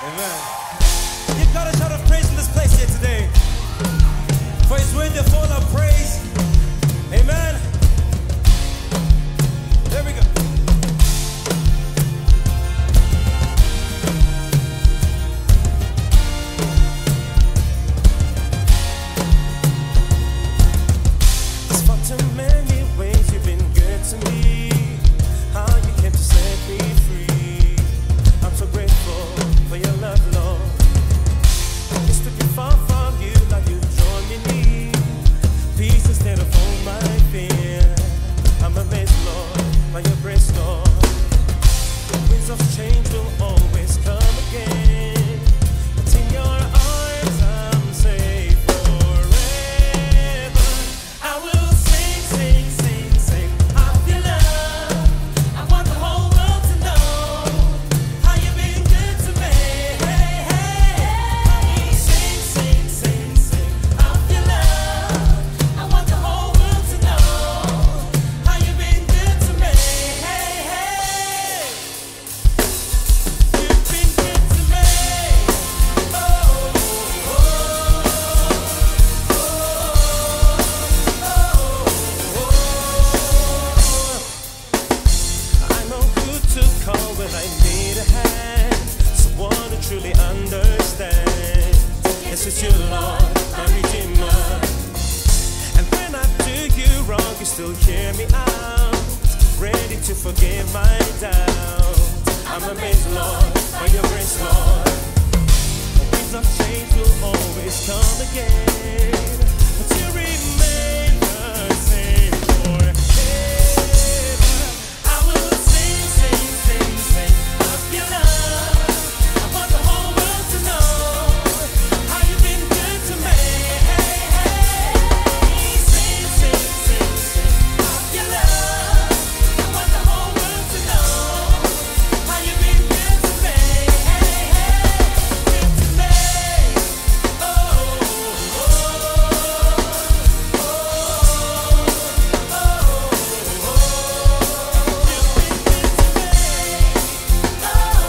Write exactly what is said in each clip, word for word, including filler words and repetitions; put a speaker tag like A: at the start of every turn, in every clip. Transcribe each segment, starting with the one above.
A: Amen. Give God a shout of praise in this place here today. For His word, the full of praise. Amen. There we go. It's far too many ways you've been good to me. How you came to set me free. I'm so grateful for your love, Lord. It's to be far from you, like you join me need. Peace instead of all my fear. I'm amazed, Lord, by your grace, Lord. The winds of change will always come again. But in your arms I'm safe forever. I will sing, sing, sing, sing of your love. I want the whole world to know how you've been good to me. Hey, hey, I will sing, sing, sing, sing of your love. I want the whole world to know how you've been good to me. Hey, hey, you've been good to me. Oh, oh, oh, oh, oh. I know who to call when I need a hand, someone who truly understands. Yes, it's you, Lord, my Redeemer. And when I do you wrong, you still hear me out, ready to forgive my doubt. I'm amazed, Lord, by your grace, Lord. The winds of change will always come again, but you remain the same forever. I will sing, sing, sing, sing of your love. I want the whole world to know how you've been good to me. Hey, hey, sing, sing, sing, sing of your love. I want the whole world to know how you've been good to me. Hey, hey, good to me. Oh, oh, oh, oh, oh, oh. You've been good to me. Oh,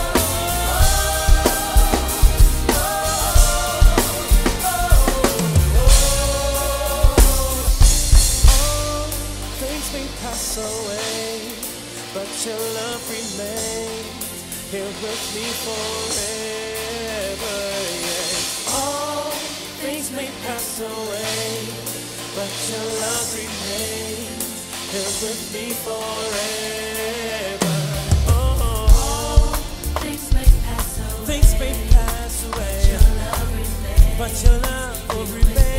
A: All things may pass away, but your love remains here with me forever. Yeah. All things may pass away, but your love remains here with me forever. Oh,
B: Things may pass away,
A: things may pass away,
B: your love remains.
A: but your love will remain.